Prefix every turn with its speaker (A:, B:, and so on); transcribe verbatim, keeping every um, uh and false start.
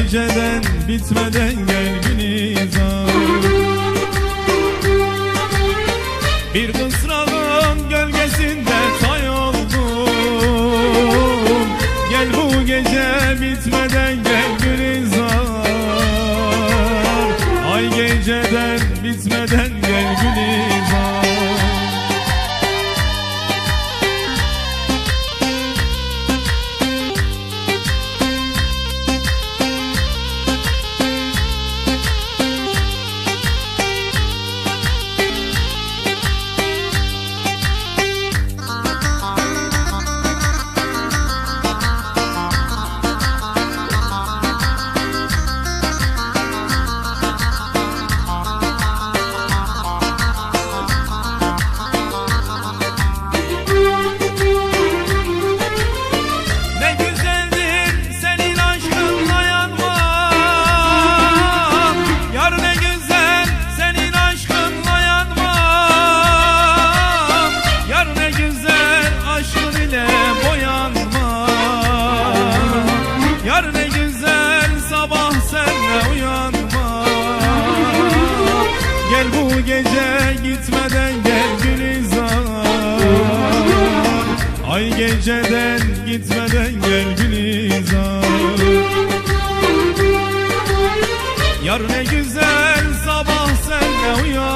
A: geceden bitmeden gel Gülizar. Bir kısrağın gölgesinde tay oldum. Gel bu gece bitmeden gel Gülizar. Ay geceden bitmeden gel Gülizar. Yar ne güzel sabah senle uyanma. Gel bu gece gitmeden gel Gülizar. Ay geceden gitmeden gel Gülizar. Yar ne güzel sabah senle uyanma.